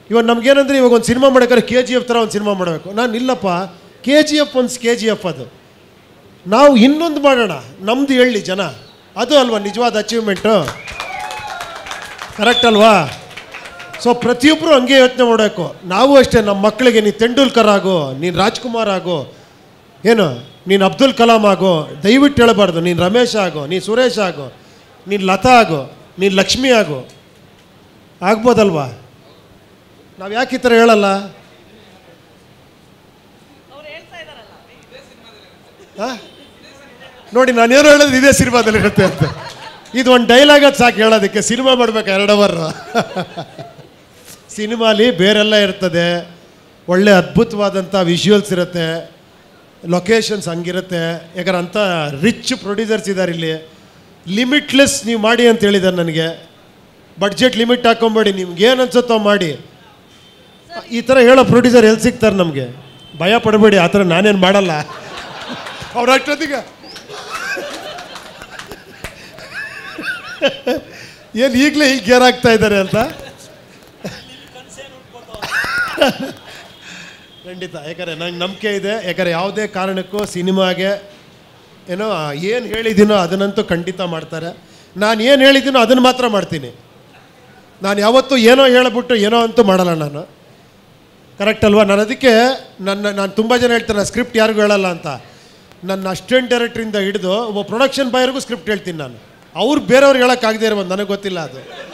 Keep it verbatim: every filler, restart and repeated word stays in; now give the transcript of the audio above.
ಇವಾಗ ನಮಗೇನಂದ್ರೆ ಇವಾಗ ಒಂದು ಸಿನಿಮಾ ಮಾಡೋಕ್ಕಾರೆ ಕೆ ಜಿ ಎಫ್ ಥರ ಒಂದು ಸಿನಿಮಾ ಮಾಡಬೇಕು. ನಾನು ಇಲ್ಲಪ್ಪ, ಕೆ ಜಿ ಎಫ್ ಒಂದು ಕೆ ಜಿ ಎಫ್ ಅದು, ನಾವು ಇನ್ನೊಂದು ಮಾಡೋಣ ನಮ್ಮದು ಹೇಳಿ ಜನ, ಅದು ಅಲ್ವಾ ನಿಜವಾದ ಅಚೀವ್ಮೆಂಟು, ಕರೆಕ್ಟ್ ಅಲ್ವಾ? ಸೊ ಪ್ರತಿಯೊಬ್ಬರು ಹಂಗೆ ಯೋಚನೆ ಮಾಡಬೇಕು. ನಾವು ಅಷ್ಟೇ ನಮ್ಮ ಮಕ್ಕಳಿಗೆ ನೀನು ತೆಂಡೂಲ್ಕರ್ ಆಗು, ನೀನು ರಾಜ್ಕುಮಾರ್ ಆಗು, ಏನು ನೀನು ಅಬ್ದುಲ್ ಕಲಾಂ ಆಗು, ದಯವಿಟ್ಟು ಹೇಳಬಾರ್ದು ನೀನು ರಮೇಶ್ ಆಗು, ನೀನು ಸುರೇಶ್ ಆಗು, ನೀನು ಲತಾ ಆಗು, ನೀನು ಲಕ್ಷ್ಮಿ ಆಗು, ಆಗ್ಬೋದಲ್ವಾ? ನಾವು ಯಾಕೆ ಈ ಥರ ಹೇಳಲ್ಲ? ಹಾಂ ನೋಡಿ, ನಾನೇನು ಹೇಳೋದು ಇದೇ ಸಿನಿಮಾದಲ್ಲಿರುತ್ತೆ ಅಂತ. ಇದು ಒಂದು ಡೈಲಾಗ್ ಅದು ಸಾಕು ಹೇಳೋದಕ್ಕೆ. ಸಿನಿಮಾ ಮಾಡ್ಬೇಕು ಎರಡು ಅವರ್. ಸಿನಿಮಾಲಿ ಬೇರೆಲ್ಲ ಇರ್ತದೆ, ಒಳ್ಳೆ ಅದ್ಭುತವಾದಂಥ ವಿಜುವಲ್ಸ್ ಇರುತ್ತೆ, ಲೊಕೇಶನ್ಸ್ ಹಂಗಿರುತ್ತೆ. ಯಾಕಂದ್ರೆ ಅಂಥ ರಿಚ್ ಪ್ರೊಡ್ಯೂಸರ್ಸ್ ಇದ್ದಾರೆ ಇಲ್ಲಿ. ಲಿಮಿಟ್ಲೆಸ್ ನೀವು ಮಾಡಿ ಅಂತ ಹೇಳಿದ್ದಾರೆ ನನಗೆ. ಬಡ್ಜೆಟ್ ಲಿಮಿಟ್ ಹಾಕೊಂಬೇಡಿ, ನಿಮ್ಗೆ ಏನು ಅನ್ಸುತ್ತೋ ಮಾಡಿ. ಈ ಥರ ಹೇಳೋ ಪ್ರೊಡ್ಯೂಸರ್ ಎಲ್ಲಿ ಸಿಗ್ತಾರೆ ನಮಗೆ? ಭಯ ಪಡಬೇಡಿ, ಆ ಥರ ನಾನೇನು ಮಾಡಲ್ಲ. ಅವ್ರ ಅಷ್ಟೊತ್ತಿಗೆ ಏನು ಈಗಲೇ ಈಗ ಗೇರಾಗ್ತಾ ಇದ್ದಾರೆ ಅಂತ. ಖಂಡಿತ, ಯಾಕಂದರೆ ನಂಗೆ ನಂಬಿಕೆ ಇದೆ. ಯಾಕಂದರೆ ಯಾವುದೇ ಕಾರಣಕ್ಕೂ ಸಿನಿಮಾಗೆ ಏನೋ ಏನು ಹೇಳಿದ್ದೀನೋ ಅದನ್ನಂತೂ ಖಂಡಿತ ಮಾಡ್ತಾರೆ. ನಾನು ಏನು ಹೇಳಿದ್ದೀನೋ ಅದನ್ನು ಮಾತ್ರ ಮಾಡ್ತೀನಿ. ನಾನು ಯಾವತ್ತೂ ಏನೋ ಹೇಳಿಬಿಟ್ಟು ಏನೋ ಅಂತೂ ಮಾಡಲ್ಲ ನಾನು, ಕರೆಕ್ಟ್ ಅಲ್ವಾ? ನಾನು ಅದಕ್ಕೆ ನನ್ನ ನಾನು ತುಂಬ ಜನ ಹೇಳ್ತಾರೆ ಸ್ಕ್ರಿಪ್ಟ್ ಯಾರಿಗೂ ಹೇಳಲ್ಲ ಅಂತ. ನನ್ನ ಅಸಿಸ್ಟೆಂಟ್ ಡೈರೆಕ್ಟ್ರಿಂದ ಹಿಡಿದು ಒಬ್ಬ ಪ್ರೊಡಕ್ಷನ್ ಬಾಯರ್ಗೂ ಸ್ಕ್ರಿಪ್ಟ್ ಹೇಳ್ತೀನಿ ನಾನು. ಅವ್ರು ಬೇರೆಯವ್ರಿಗೆ ಹೇಳೋಕ್ಕಾಗದೇ ಇರೋ ನನಗೆ ಗೊತ್ತಿಲ್ಲ ಅದು.